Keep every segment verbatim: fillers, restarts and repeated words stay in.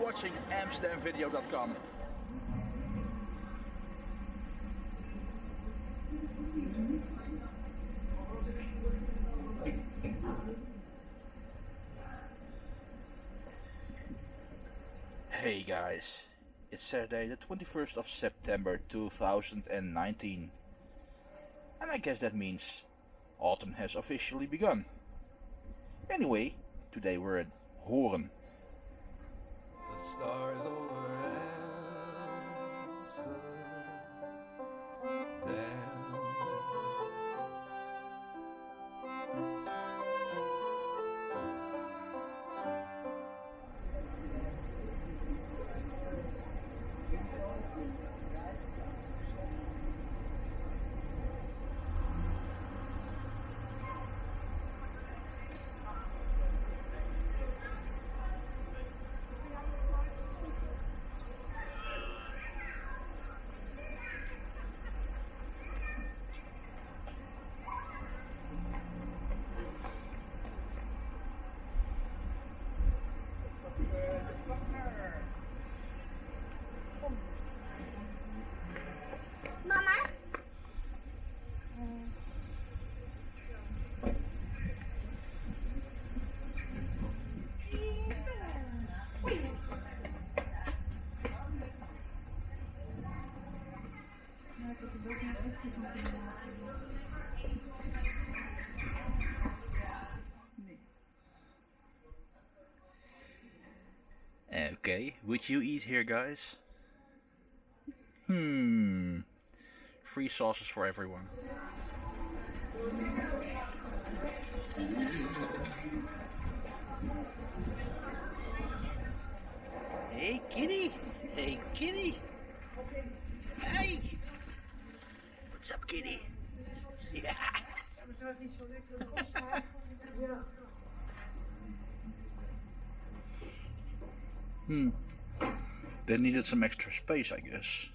watching Amsterdam Video dot com. Hey guys, it's Saturday the twenty-first of September two thousand nineteen, and I guess that means autumn has officially begun. Anyway, today we're at Hoorn. The stars over Amsterdam. Mama? Okay, would you eat here, guys? Hmm. Free sauces for everyone. Hey kitty! Hey kitty! Hey! What's up, kitty? Yeah! Hmm. They needed some extra space, I guess.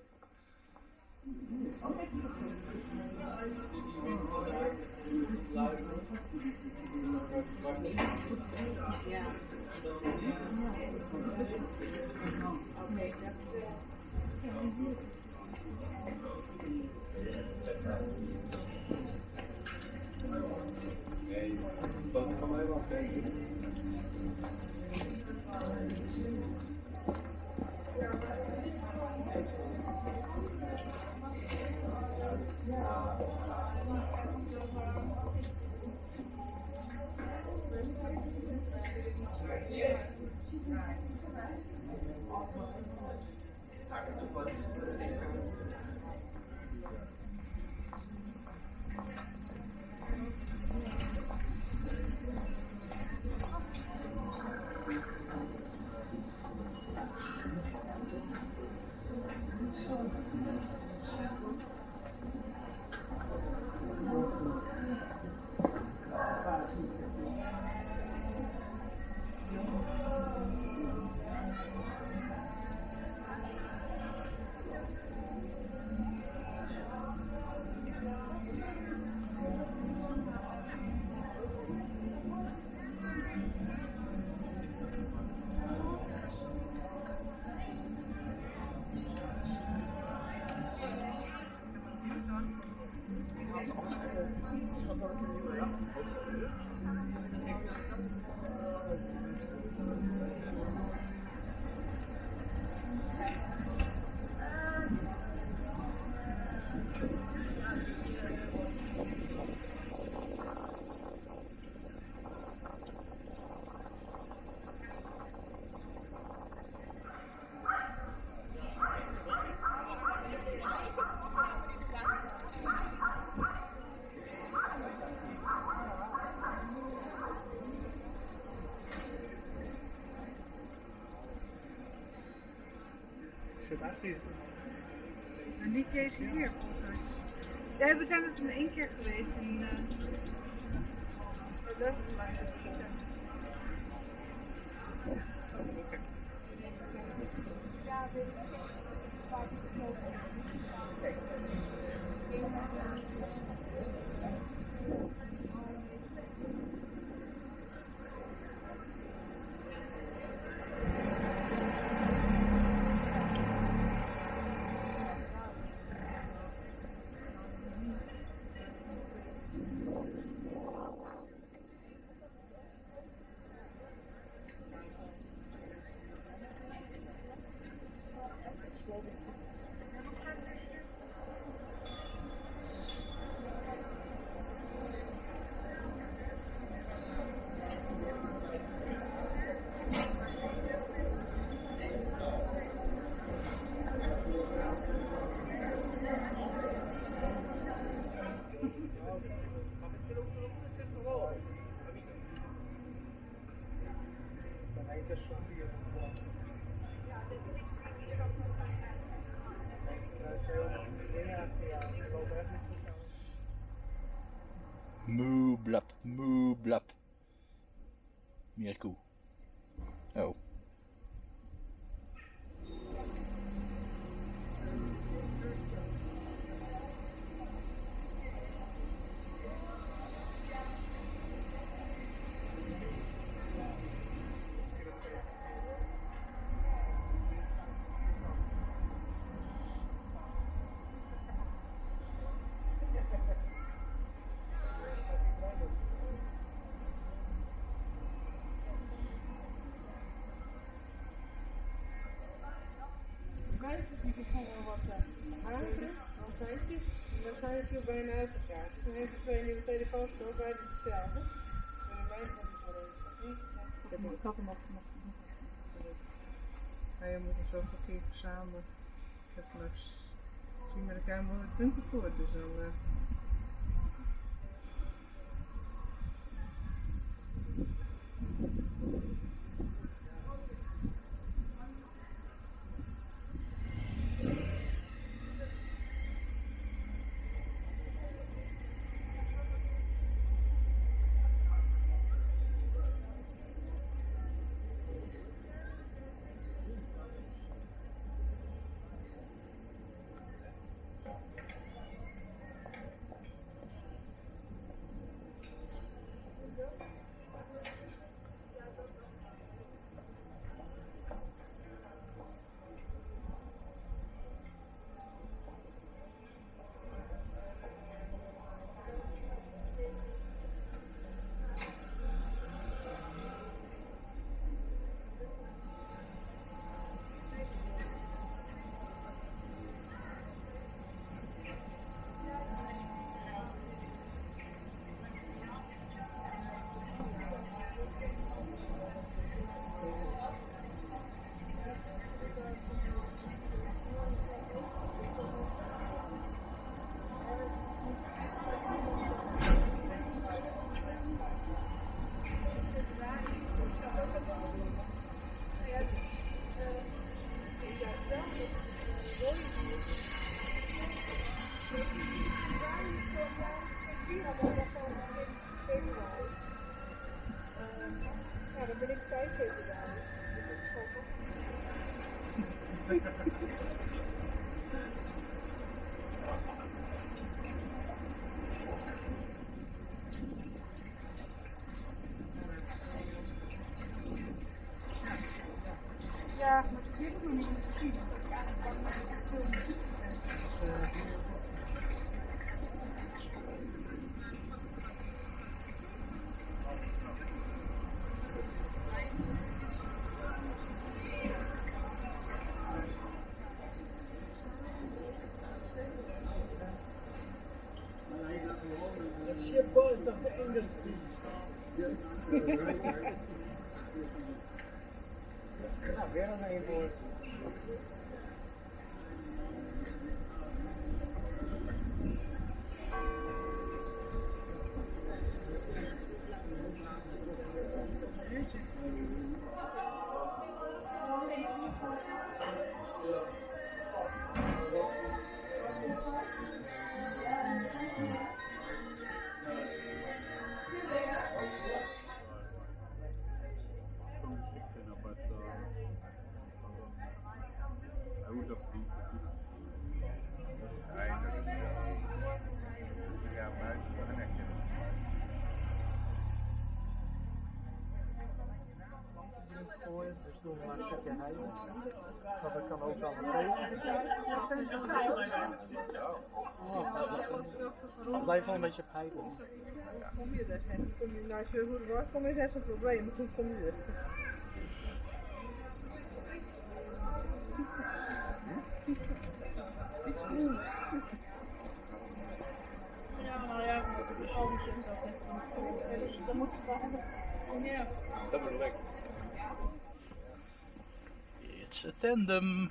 Is het eigenlijk maar niet deze hier volgens mij. Ja, we zijn er toen één keer geweest in uh, dat is maar zo. Ja, weet ik niet. Moe blap, moe blap. Meer koe. Oh. Die begonnen wat haken, altijd. En dan zijn we hier bijna uitgeraakt. Dan heeft de twee nieuwe telefoons door, beide hetzelfde. En in mijn geval ik heb een kat hem afgemaakt. Ja, je moet er zoveel keer samen. Ik heb nog zien met elkaar mooie punten voor, dus dan. Uh, Ja, dan ben ik vijf februari. Ja, maar ik weet het nog niet precies. Boys of the industry. Nou, weer een eenwoord. Dus doen we maar een stukje heide. Maar dat kan ook wel een oh, blijf wel een beetje op heide. Kom je er? En kom je, nou, als je goed wordt, kom je net zo'n probleem, maar toen kom je er. Ja, nou ja, al die shit dat dan moet je wel hebben. Ja. Dat bedoel ik. It's a tandem.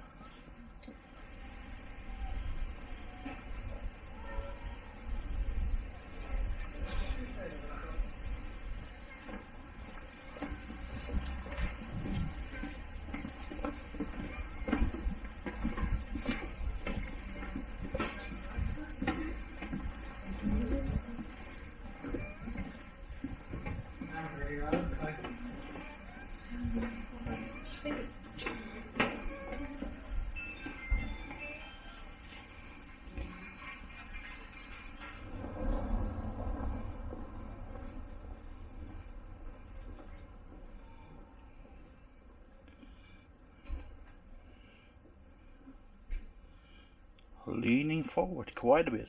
Leaning forward quite a bit.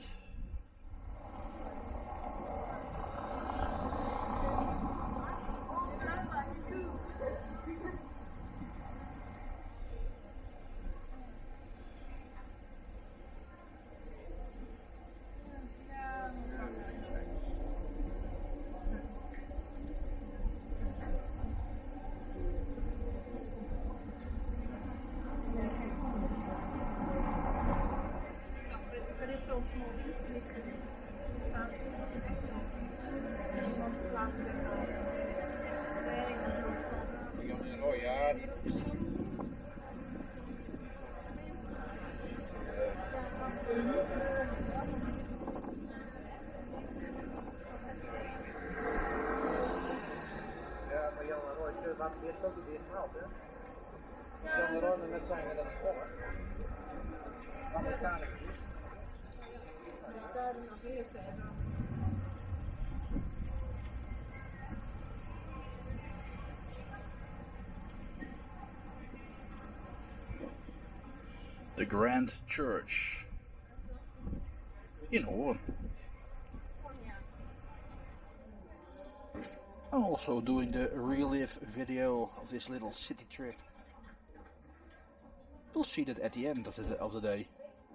Laat het eerst ook niet dicht gehaald, hè? Jan de Ronde met zijn met dat sport. Amerikanen gebied. Die staan als eerste en dan. The Grand Church in Hoorn. I'm also doing the relive video of this little city trip. You'll see that at the end of the of the day.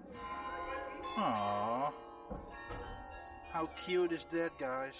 Aww, how cute is that, guys?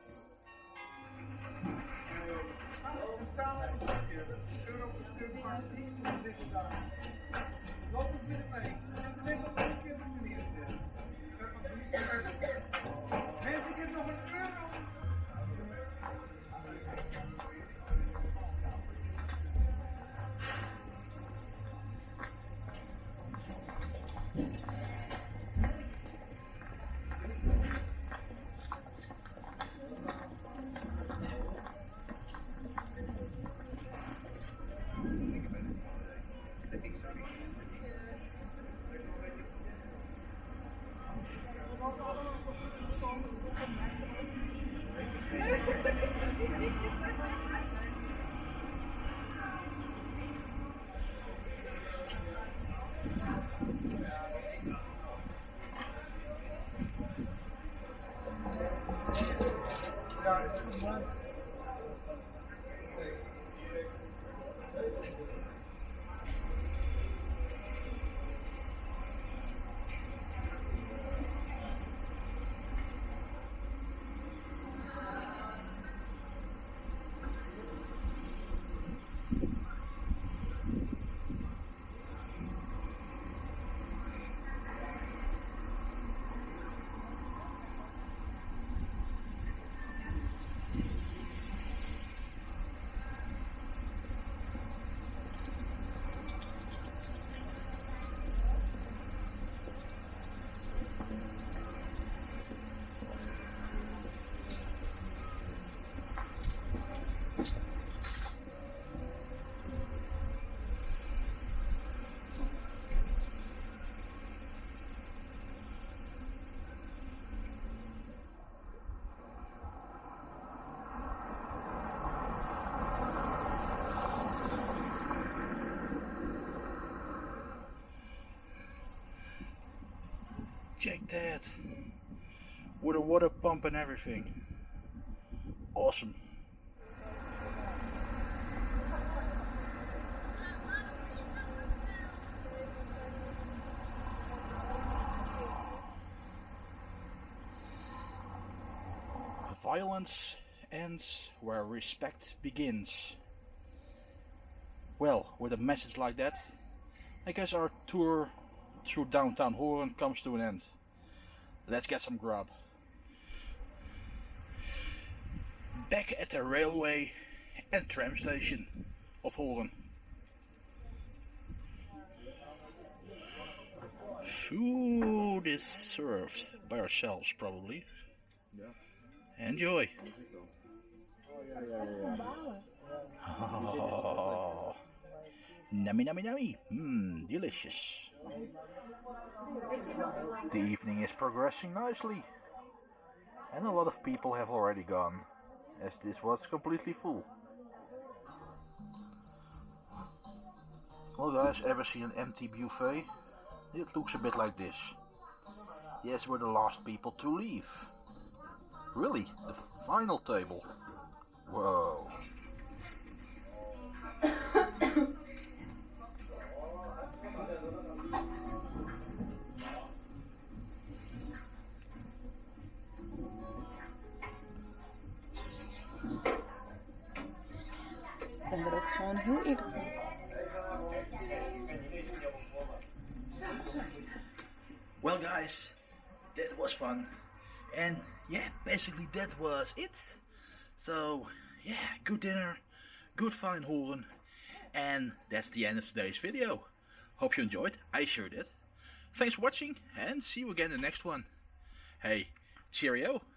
Check that, with a water pump and everything. Awesome. Violence ends where respect begins. Well, with a message like that, I guess our tour through downtown Hoorn comes to an end. Let's get some grub. Back at the railway and tram station of Hoorn. Food is served by ourselves, probably. Yeah. Enjoy. Oh, Nummy, nummy, nummy. Mmm, delicious. The evening is progressing nicely. And a lot of people have already gone, as this was completely full. Well guys, ever seen an empty buffet? It looks a bit like this. Yes, we're the last people to leave. Really, the final table. Whoa. Ik ben er ook gewoon heel eerlijk van. Well guys, that was fun. And yeah, basically that was it. So yeah, good dinner, good fun in Hoorn. And that's the end of today's video. Hope you enjoyed, I sure did. Thanks for watching and see you again in the next one. Hey, cheerio.